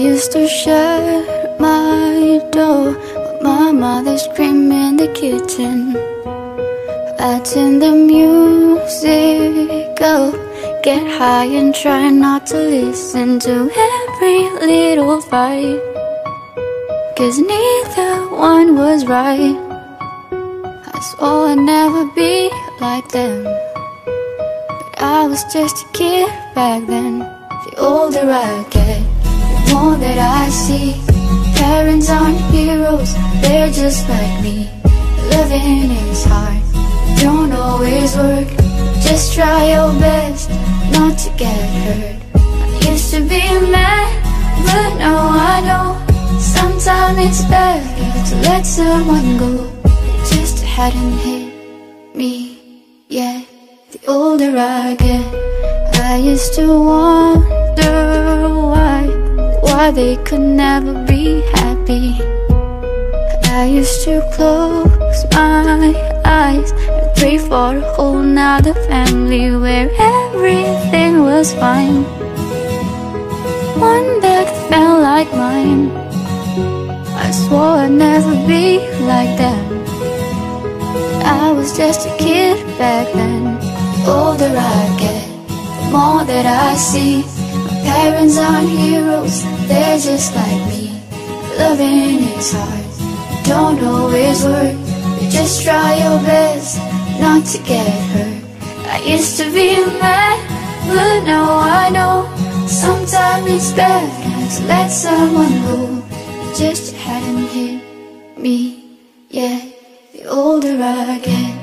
used to shut my door with my mother screaming in the kitchen. I'd turn the music up, get high and try not to listen to every little fight, 'cause neither one was right. I swore I'd never be like them, but I was just a kid back then. The older I get, the more that I see parents aren't heroes, they're just like me. Loving is hard, don't always work, just try your best not to get hurt. I used to be mad, but now I know sometimes it's better to let someone go. It just hadn't hit me yet. The older I get, I used to wonder why they could never be happy. I used to close my eyes and pray for a whole nother family where everything was fine, one that felt like mine. I swore I'd never be like them, I was just a kid back then. The older I get, the more that I see my parents aren't heroes, they're just like me. Loving is hard, don't always work, but just try your best not to get hurt. I used to be mad, but now I know sometimes it's better to let someone go. It just hadn't hit me yet. The older I get,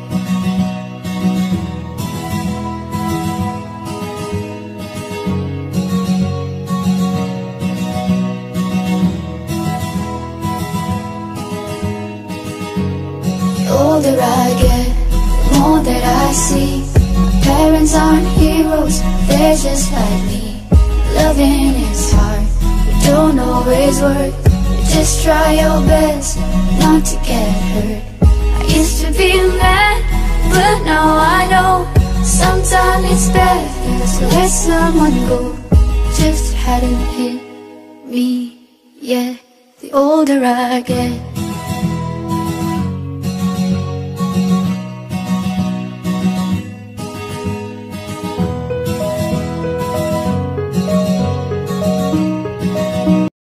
older I get, the more that I see my parents aren't heroes, they're just like me. Loving is hard, but don't always work, but just try your best not to get hurt. I used to be mad, but now I know sometimes it's better to let someone go. Just hadn't hit me yet. The older I get,